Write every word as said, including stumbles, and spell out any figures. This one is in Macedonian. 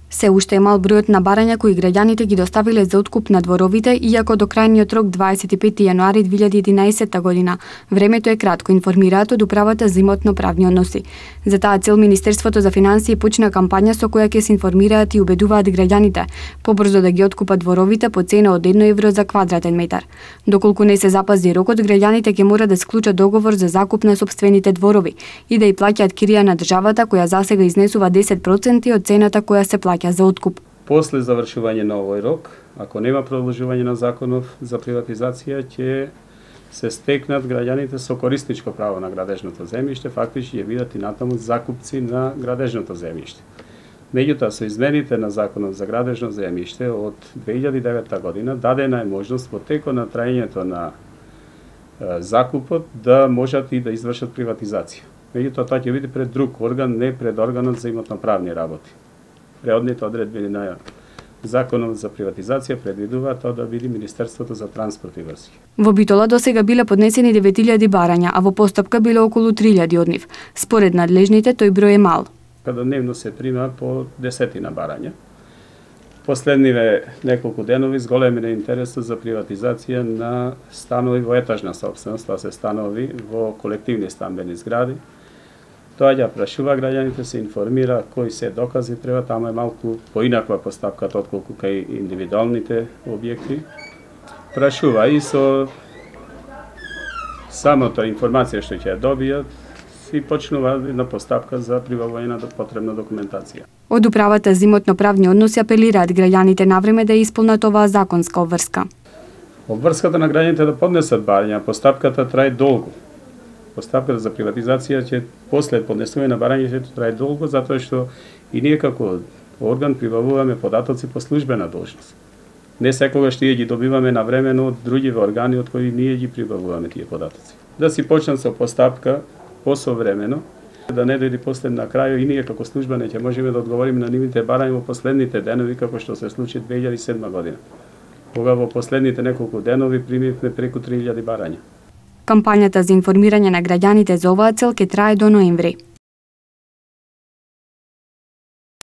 Се уште е мал бројот на барања кои граѓаните ги доставиле за откуп на дворовите, иако до крајниот рок дваесет и пети јануари две илјади и единаесетта година. Времето е кратко, информираат од Управата за имотно-правни односи. За таа цел Министерството за финансии почна кампања со која ќе се информираат и убедуваат граѓаните побрзо да ги откупат дворовите по цена од едно евро за квадратен метар. Доколку не се запази рокот, граѓаните ќе мора да склучат договор за закуп на сопствените дворови и да и плаќаат кирија на државата, која засега изнесува десет проценти од цената која се плаќа за откуп. После завршување на овој рок, ако нема продолжување на законов за приватизација, ќе се стекнат граѓаните со корисничко право на градежното земјиште, фактички ќе бидат и натаму закупци на градежното земјиште. Меѓутоа, со измените на законот за градежно земјиште од две илјади и девета година дадена е можност во текот на траењето на е, закупот да можат и да извршат приватизација. Меѓутоа, тоа ќе биде пред друг орган, не пред органот за имотно-правни работи. Преодните одредби на Законот за приватизација предвидува тоа да биде Министерството за транспорт и врски. Во Битола досега биле поднесени девет илјади барања, а во постапка биле околу три илјади од нив. Според надлежните, тој број е мал. Када дневно се прима по десетина барања. Последниве неколку денови зголемен е интересот за приватизација на станови во етажна сопственост, тоа се станови во колективни стамбени згради. Тоа ја прашува граѓаните, се информира кои се докази треба, таму е малку поинаква постапката отколку кај индивидуалните објекти. Прашува и со самата информација што ќе ја добијат и почнува една постапка за прибавување на потребна документација. Од Управата за имотно-правни односи апелираат граѓаните навреме да исполнат оваа законска обврска. Обврската на граѓаните да поднесат барања, постапката трае долго. Постапката за приватизација ќе после поднесување на барањето трае долго, затоа што и ние како орган прибавуваме податоци по службена должност. Не секогаш тие ги добиваме навремено од другиве органи од кои ние ги прибавуваме тие податоци. Да си почнат со постапка посовремено, да не дојде после на крај и ние како служба не ќе можеме да одговориме на нивните барања во последните денови како што се случи две илјади и седма година. Кога во последните неколку денови примивме преку три илјади барања. Кампањата за информирање на граѓаните за оваа цел ќе трае до ноември.